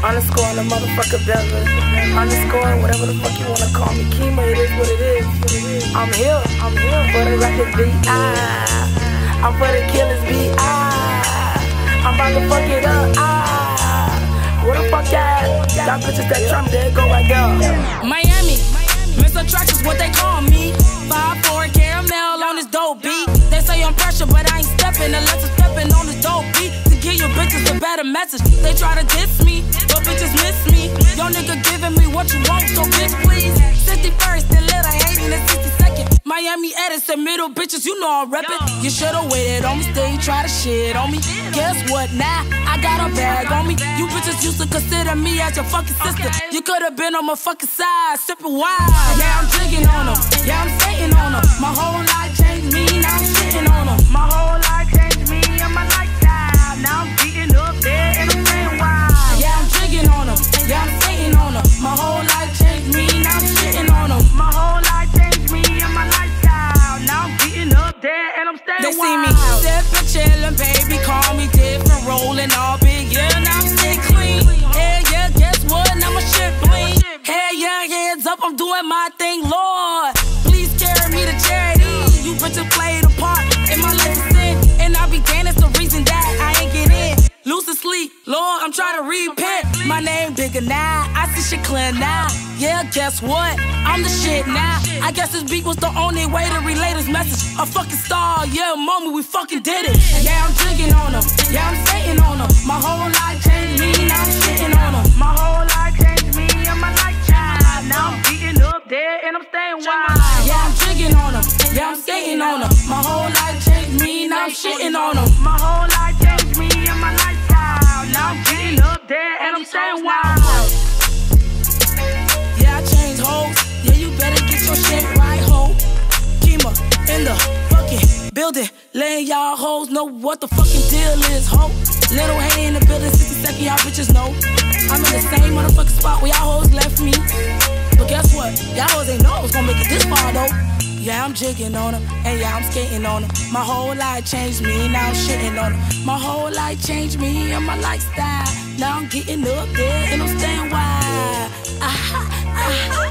Underscore on the motherfucker Bella. Underscore whatever the fuck you wanna call me. Kima, it is what it is. I'm here for the record B.I. I'm for the killers B.I. I'm about to fuck it up. Where the fuck at? Got bitches that Trump, there go right there. Miami, Mr. Trash is what they call me. 5'4" caramel on this dope beat. They say I'm pressure, but I ain't stepping unless I'm stepping on this dope beat. To give you bitches a better message. They try to diss me, but bitches miss me. Yo nigga giving me what you want, so bitch please. 61st, then little hating in 62nd. Miami Edison, middle bitches, you know I'm reppin'. You should've waited on me, still you try to shit on me. Guess what, now I got a bag on me. You bitches used to consider me as your fucking sister. You could've been on my fucking side, sippin' wine. Yeah, I'm jigging on them, yeah, I'm skating on them. My whole life changed me, now I'm shitting on them. My whole life changed me and my lifestyle. Now I'm beating up there and I'm saying why. Yeah, I'm jigging on them, yeah, I'm skating on them. My whole life changed me, now I'm shitting on them. My whole life changed me and my lifestyle. Now I'm beating up there and I'm staying They wild. see me sippin', chillin', baby, call me different, rollin' all big, yeah, now I'm stay clean. Hell yeah, guess what, now my shit bling. Hell yeah, hands up, I'm doing my thing, Lord. Please carry me to charity. You bitches played a part in my life of sin, and I be damned, that's the reason that I ain't get in. Lose sleep, Lord, I'm trying to repent. My name bigger now, I see shit clear now. Yeah, guess what? I'm the shit now. I guess this beat was the only way to relay this message. A fucking star, yeah, moment we fucking did it. Yeah, I'm jigging on them, yeah, I'm skating on them. My whole life changed me, now I'm shitting on them. My whole life changed me and my lifestyle. Now I'm beating up there and I'm staying wild. Yeah, I'm jigging on them, yeah, I'm skating on them. My whole life changed me, now I'm shitting on them. My whole life changed me and my lifestyle. Now I'm beating up there and I'm staying wild. Yeah, I changed hoes. Yeah, you better get your shit right, ho. Kima in the fucking building, letting y'all hoes know what the fucking deal is, ho. Little Hay in the building, 60 y'all bitches know. I'm in the same motherfucking spot where y'all hoes left me. But guess what? Y'all hoes ain't know I was gonna make it this far, though. Yeah, I'm jigging on them, and yeah, I'm skating on them. My whole life changed me, now I'm shitting on them. My whole life changed me and my lifestyle. Now I'm getting up there and I'm staying wild.